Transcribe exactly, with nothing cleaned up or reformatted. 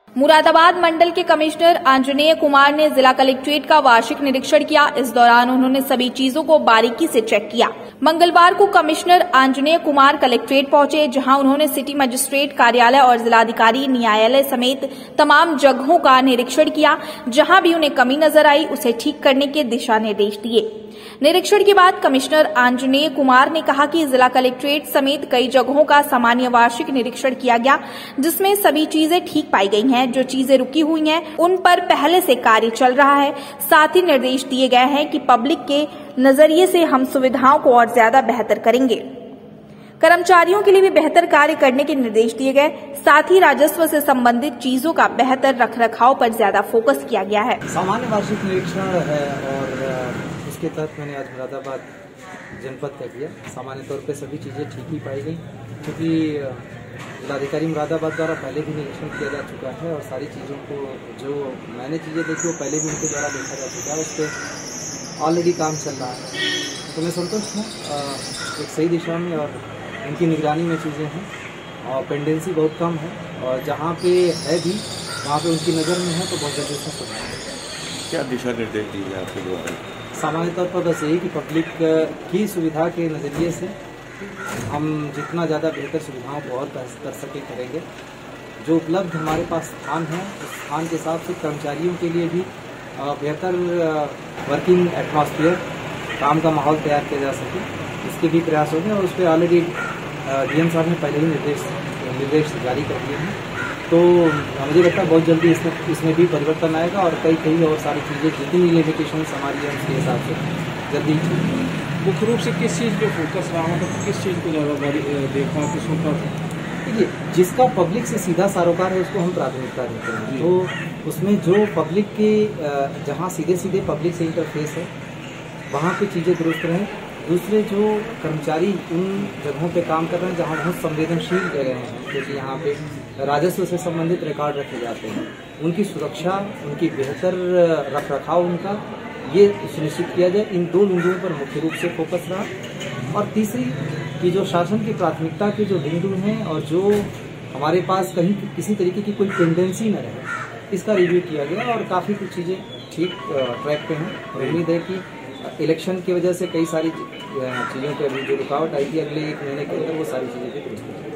मुरादाबाद मंडल के कमिश्नर आंजनेय कुमार ने जिला कलेक्ट्रेट का वार्षिक निरीक्षण किया। इस दौरान उन्होंने सभी चीजों को बारीकी से चेक किया। मंगलवार को कमिश्नर आंजनेय कुमार कलेक्ट्रेट पहुंचे, जहां उन्होंने सिटी मजिस्ट्रेट कार्यालय और जिलाधिकारी न्यायालय समेत तमाम जगहों का निरीक्षण किया। जहां भी उन्हें कमी नजर आई उसे ठीक करने के दिशा निर्देश दिए। निरीक्षण के बाद कमिश्नर आंजनेय कुमार ने कहा कि जिला कलेक्ट्रेट समेत कई जगहों का सामान्य वार्षिक निरीक्षण किया गया, जिसमें सभी चीजें ठीक पाई गई हैं। जो चीजें रुकी हुई हैं उन पर पहले से कार्य चल रहा है। साथ ही निर्देश दिए गए हैं कि पब्लिक के नजरिए से हम सुविधाओं को और ज्यादा बेहतर करेंगे। कर्मचारियों के लिए भी बेहतर कार्य करने के निर्देश दिए गए। साथ ही राजस्व से संबंधित चीजों का बेहतर रखरखाव पर ज्यादा फोकस किया गया है। सामान्य वार्षिक निरीक्षण है और इसके तहत मैंने आज मुरादाबाद जनपद का किया। सामान्य तौर पे सभी चीज़ें ठीक ही पाई गई, क्योंकि जिलाधिकारी मुरादाबाद द्वारा पहले भी निरीक्षण किया जा चुका है और सारी चीज़ों को जो मैंने चीज़ें देखी वो पहले भी उनके द्वारा देखा जा चुका है। उस पर ऑलरेडी काम चल रहा है, तो मैं संतुष्ट हूँ। एक सही दिशा में और उनकी निगरानी में चीज़ें हैं और पेंडेंसी बहुत कम है, और जहाँ पे है भी वहाँ पे उनकी नज़र में है तो बहुत जल्दी से सुधार। क्या दिशा निर्देश दिए आपके द्वारा? सामान्य तौर पर बस यही कि पब्लिक की सुविधा के नज़रिए से हम जितना ज़्यादा बेहतर सुविधाओं को और कर सके करेंगे। जो उपलब्ध हमारे पास स्थान है उस स्थान के हिसाब से कर्मचारियों के लिए भी बेहतर वर्किंग एटमॉस्फेयर, काम का माहौल तैयार किया जा सके, इसके भी प्रयास होंगे। और उस पर ऑलरेडी डी एम साहब ने पहले ही निर्देश निर्देश जारी कर दिए हैं, तो मुझे लगता है बहुत जल्दी इसमें इसमें भी परिवर्तन आएगा और कई कई और सारी चीज़ें जितनी लिमिटेशन हमारी है उसके हिसाब से जल्दी ही। मुख्य रूप से किस चीज़ पे फोकस रहा, मतलब किस चीज़ को ज़्यादा देखा, किसको पर? देखिए, जिसका पब्लिक से सीधा सरोकार है उसको हम प्राथमिकता देते हैं। तो उसमें जो पब्लिक के जहाँ सीधे सीधे पब्लिक से इंटरफेस है वहाँ पे चीज़ें दुरुस्त रहें। दूसरे जो कर्मचारी उन जगहों पे काम कर रहे हैं जहाँ बहुत संवेदनशील जगह हैं, क्योंकि यहाँ पे राजस्व से संबंधित रिकॉर्ड रखे जाते हैं, उनकी सुरक्षा, उनकी बेहतर रख रखाव उनका ये सुनिश्चित किया जाए। इन दो बिंदुओं पर मुख्य रूप से फोकस रहा। और तीसरी कि जो शासन की प्राथमिकता के जो बिंदु हैं और जो हमारे पास कहीं किसी तरीके की कोई टेंडेंसी न रहे, इसका रिव्यू किया गया और काफ़ी कुछ चीज़ें ठीक ट्रैक पे हैं। और उम्मीद है कि इलेक्शन की वजह से कई सारी चीज़ों पर अभी जो रुकावट आई थी अगले एक महीने के अंदर वो सारी चीज़ें भी दुरुस्त